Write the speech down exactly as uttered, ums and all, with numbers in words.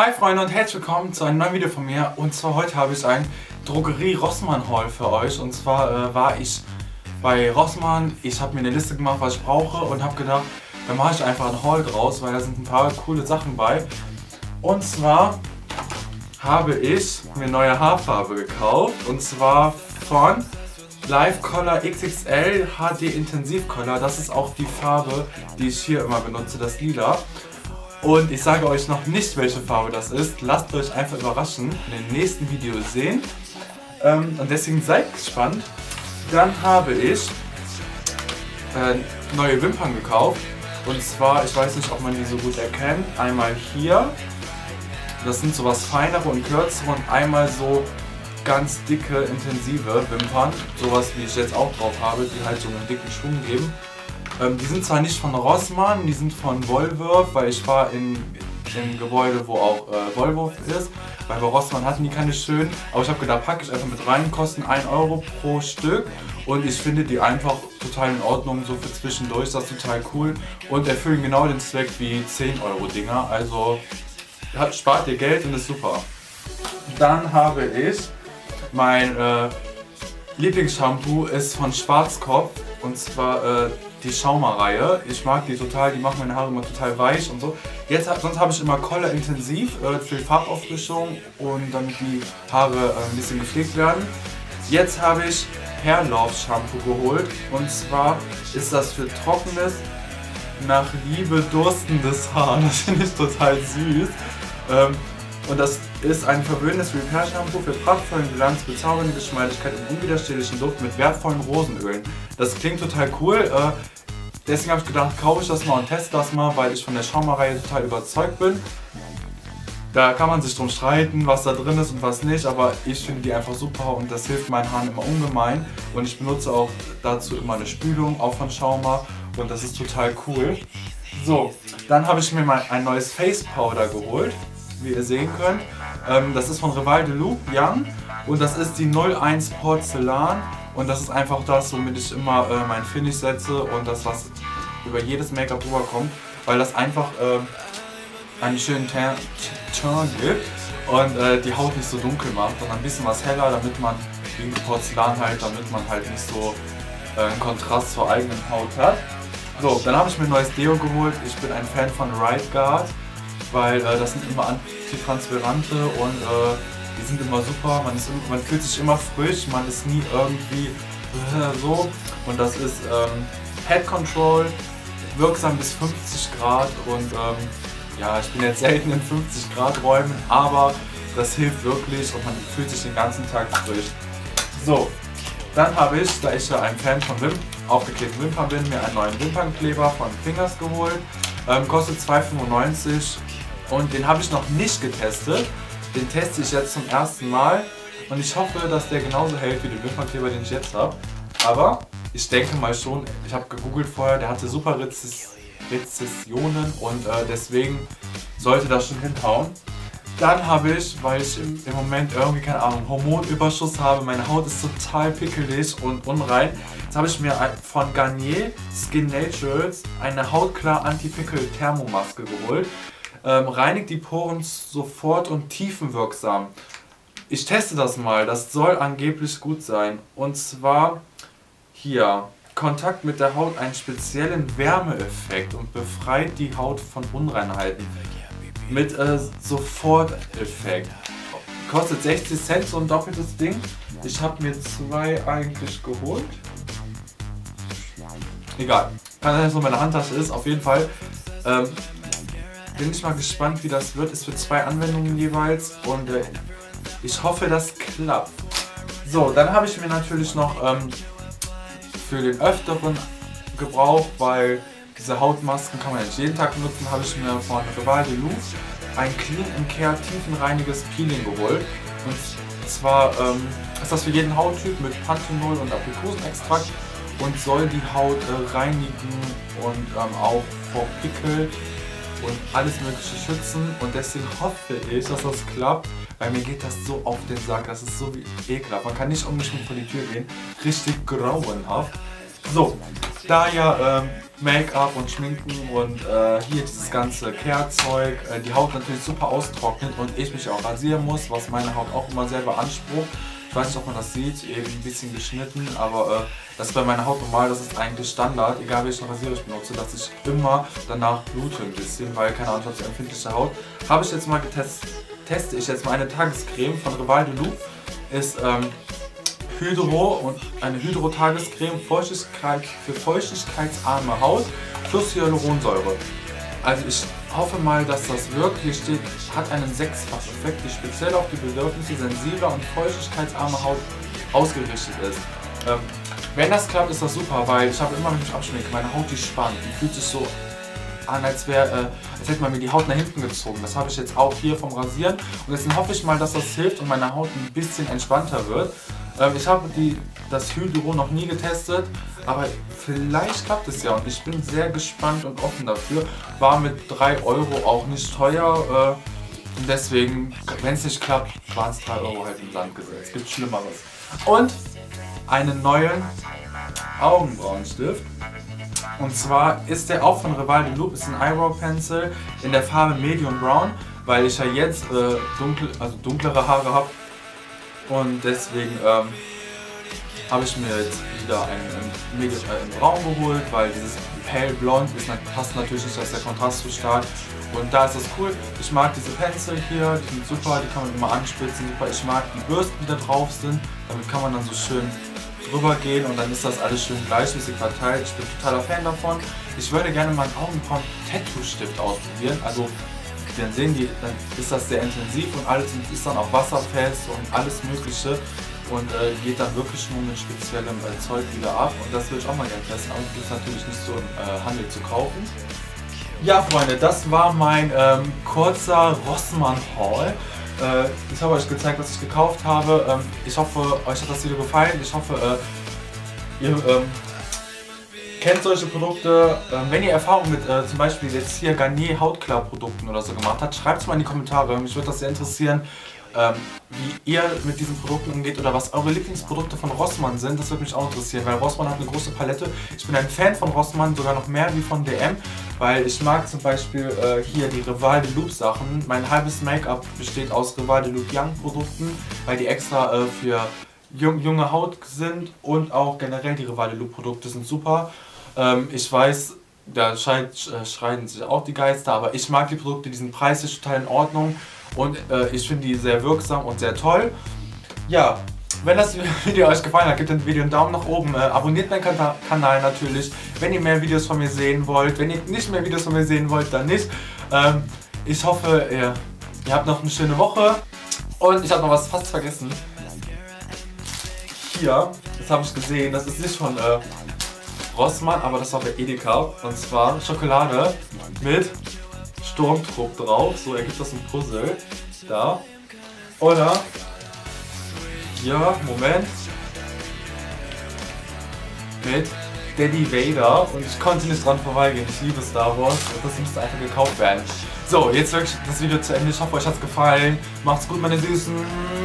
Hi Freunde und herzlich willkommen zu einem neuen Video von mir. Und zwar heute habe ich ein Drogerie-Rossmann-Haul für euch. Und zwar äh, war ich bei Rossmann, ich habe mir eine Liste gemacht, was ich brauche und habe gedacht, dann mache ich einfach ein Haul draus, weil da sind ein paar coole Sachen bei. Und zwar habe ich mir neue Haarfarbe gekauft und zwar von Life Color X X L H D Intensiv Color. Das ist auch die Farbe, die ich hier immer benutze, das Lila. Und ich sage euch noch nicht, welche Farbe das ist. Lasst euch einfach überraschen in den nächsten Videos sehen. Ähm, und deswegen seid gespannt. Dann habe ich äh, neue Wimpern gekauft. Und zwar, ich weiß nicht, ob man die so gut erkennt. Einmal hier. Das sind sowas feinere und kürzere. Und einmal so ganz dicke, intensive Wimpern. Sowas, wie ich jetzt auch drauf habe, die halt so einen dicken Schwung geben. Ähm, die sind zwar nicht von Rossmann, die sind von Volvo, weil ich war in, im Gebäude, wo auch äh, Volvo ist. Weil bei Rossmann hatten die keine schönen, aber ich habe gedacht, packe ich einfach mit rein, kosten ein Euro pro Stück. Und ich finde die einfach total in Ordnung, so für zwischendurch, das ist total cool. Und erfüllen genau den Zweck wie zehn Euro Dinger, also spart ihr Geld und ist super. Dann habe ich mein äh, Lieblingsshampoo ist von Schwarzkopf und zwar äh, die Schaumer-Reihe. Ich mag die total, die machen meine Haare immer total weich und so. Jetzt, sonst habe ich immer Color Intensiv äh, für Farbauffrischung und damit die Haare äh, ein bisschen gepflegt werden. Jetzt habe ich Hair Love Shampoo geholt und zwar ist das für trockenes, nach Liebe durstendes Haar. Das finde ich total süß. Ähm, Und das ist ein verwöhnendes Repair-Shampoo für prachtvollen Glanz, bezaubernde Geschmeidigkeit und unwiderstehlichen Duft mit wertvollen Rosenölen. Das klingt total cool. Äh, deswegen habe ich gedacht, kaufe ich das mal und teste das mal, weil ich von der Schaumer-Reihe total überzeugt bin. Da kann man sich drum streiten, was da drin ist und was nicht, aber ich finde die einfach super und das hilft meinen Haaren immer ungemein. Und ich benutze auch dazu immer eine Spülung, auch von Schaumer, und das ist total cool. So, dann habe ich mir mal ein neues Face Powder geholt, wie ihr sehen könnt. Ähm, das ist von Rival de Loup Young und das ist die null eins Porzellan und das ist einfach das, womit ich immer äh, mein Finish setze und das, was über jedes Make-up drüber kommt, weil das einfach äh, einen schönen Turn gibt und äh, die Haut nicht so dunkel macht, sondern ein bisschen was heller, damit man wegen Porzellan halt, damit man halt nicht so äh, einen Kontrast zur eigenen Haut hat. So, dann habe ich mir ein neues Deo geholt. Ich bin ein Fan von Right Guard, weil äh, das sind immer antitransparente und äh, die sind immer super, man, ist, man fühlt sich immer frisch, man ist nie irgendwie äh, so. Und das ist ähm, Head Control, wirksam bis fünfzig Grad und ähm, ja, ich bin jetzt selten in fünfzig Grad Räumen, aber das hilft wirklich und man fühlt sich den ganzen Tag frisch. So, dann habe ich, da ich ja ein Fan von Wim aufgeklebten Wimpern bin, mir einen neuen Wimpernkleber von Fingers geholt. Ähm, kostet zwei fünfundneunzig. Und den habe ich noch nicht getestet. Den teste ich jetzt zum ersten Mal. Und ich hoffe, dass der genauso hält wie den Wimpernkleber, den ich jetzt habe. Aber ich denke mal schon, ich habe gegoogelt vorher, der hatte super Rezess Rezessionen und äh, deswegen sollte das schon hinhauen. Dann habe ich, weil ich im, im Moment irgendwie, keine Ahnung, Hormonüberschuss habe, meine Haut ist total pickelig und unrein. Jetzt habe ich mir von Garnier Skin Naturals eine Hautklar Anti-Pickel Thermomaske geholt. Ähm, reinigt die Poren sofort und tiefenwirksam. Ich teste das mal, das soll angeblich gut sein. Und zwar hier, Kontakt mit der Haut einen speziellen Wärmeeffekt und befreit die Haut von Unreinheiten. Mit äh, Soforteffekt. Kostet sechzig Cent so ein doppeltes Ding. Ich habe mir zwei eigentlich geholt. Egal, kann sein, dass es nur meine Handtasche ist. Auf jeden Fall ähm, bin ich mal gespannt, wie das wird. Ist für zwei Anwendungen jeweils und äh, ich hoffe, das klappt. So, dann habe ich mir natürlich noch ähm, für den öfteren gebraucht, weil diese Hautmasken kann man nicht jeden Tag benutzen, habe ich mir von Rival de Loup ein Clean and Care tiefenreiniges Peeling geholt. Und zwar ähm, ist das für jeden Hauttyp mit Panthenol und Aprikosenextrakt und soll die Haut äh, reinigen und ähm, auch vor Pickel und alles mögliche schützen. Und deswegen hoffe ich, dass das klappt, weil mir geht das so auf den Sack. Das ist so wie ekelhaft. Man kann nicht ungeschminkt vor die Tür gehen. Richtig grauenhaft. So, da ja ähm, Make-up und Schminken und äh, hier dieses ganze Care-Zeug äh, die Haut natürlich super austrocknet und ich mich auch rasieren muss, was meine Haut auch immer sehr beansprucht. Ich weiß nicht, ob man das sieht, eben ein bisschen geschnitten, aber äh, das ist bei meiner Haut normal, das ist eigentlich Standard, egal welchen Rasierer ich benutze, dass ich immer danach blute ein bisschen, weil, keine Ahnung, ich habe so empfindliche Haut. Habe ich jetzt mal getestet, teste ich jetzt mal eine Tagescreme von Rival de Loop, ist ähm, Hydro und eine Hydro-Tagescreme Feuchtigkeit für feuchtigkeitsarme Haut plus Hyaluronsäure. Also ich hoffe mal, dass das wirkt. Hier steht, hat einen Sechsfach-Effekt, die speziell auf die Bedürfnisse sensibler und feuchtigkeitsarmer Haut ausgerichtet ist. Ähm, wenn das klappt, ist das super, weil ich habe immer, wenn ich mich abschminke, meine Haut die spannt. Die fühlt sich so an, als, wär, äh, als hätte man mir die Haut nach hinten gezogen. Das habe ich jetzt auch hier vom Rasieren. Und deswegen hoffe ich mal, dass das hilft und meine Haut ein bisschen entspannter wird. Ähm, ich habe die, das Hydro noch nie getestet, aber vielleicht klappt es ja und ich bin sehr gespannt und offen dafür. War mit drei Euro auch nicht teuer äh, und deswegen, wenn es nicht klappt, waren es drei Euro halt im Sand gesetzt. Es gibt Schlimmeres. Und einen neuen Augenbrauenstift. Und zwar ist der auch von Rival de Loop, ist ein Eyebrow Pencil in der Farbe Medium Brown, weil ich ja jetzt äh, dunkel, also dunklere Haare habe. Und deswegen ähm, habe ich mir jetzt wieder einen Medium äh, in Braun geholt, weil dieses Pale Blond ist, passt natürlich nicht, dass der Kontrast zu stark. Und da ist das cool. Ich mag diese Pencil hier, die sind super, die kann man immer anspitzen. Super. Ich mag die Bürsten, die da drauf sind. Damit kann man dann so schön drüber gehen und dann ist das alles schön gleichmäßig verteilt. Ich bin totaler Fan davon. Ich würde gerne mal einen Augenbrauen-Tattoo-Stift ausprobieren. Also dann sehen die, dann ist das sehr intensiv und alles ist dann auch wasserfest und alles mögliche und äh, geht dann wirklich nur mit speziellem äh, Zeug wieder ab und das würde ich auch mal gerne testen, aber gibt es natürlich nicht so im äh, Handel zu kaufen. Ja Freunde, das war mein ähm, kurzer Rossmann-Haul. Äh, ich habe euch gezeigt, was ich gekauft habe. Ähm, ich hoffe, euch hat das Video gefallen. Ich hoffe, äh, ihr ähm, kennt solche Produkte. Ähm, wenn ihr Erfahrung mit äh, zum Beispiel jetzt hier Garnier Hautklar-Produkten oder so gemacht habt, schreibt es mal in die Kommentare. Mich würde das sehr interessieren, ähm, wie ihr mit diesen Produkten umgeht oder was eure Lieblingsprodukte von Rossmann sind. Das würde mich auch interessieren, weil Rossmann hat eine große Palette. Ich bin ein Fan von Rossmann, sogar noch mehr wie von D M, weil ich mag zum Beispiel äh, hier die Rival de Loop Sachen. Mein halbes Make-up besteht aus Rival de Loop Young Produkten, weil die extra äh, für jung, junge Haut sind und auch generell die Rival de Loop Produkte sind super. Ähm, ich weiß, da schreien sich auch die Geister, aber ich mag die Produkte, die sind preislich total in Ordnung und äh, ich finde die sehr wirksam und sehr toll. Ja, wenn das Video euch gefallen hat, gebt dem Video einen Daumen nach oben, äh, abonniert meinen Kan Kanal natürlich, wenn ihr mehr Videos von mir sehen wollt. Wenn ihr nicht mehr Videos von mir sehen wollt, dann nicht. Ähm, ich hoffe, ihr, ihr habt noch eine schöne Woche und ich habe noch was fast vergessen. Hier, das habe ich gesehen, das ist nicht von äh, Rossmann, aber das war bei Edeka, und zwar Schokolade mit Sturmtrupp drauf, so ergibt das ein Puzzle, da, oder, ja, Moment, mit Daddy Vader und ich konnte nicht dran vorbeigehen, ich liebe Star Wars und das müsste einfach gekauft werden. So, jetzt wirklich das Video zu Ende, ich hoffe euch hat es gefallen, macht's gut meine Süßen.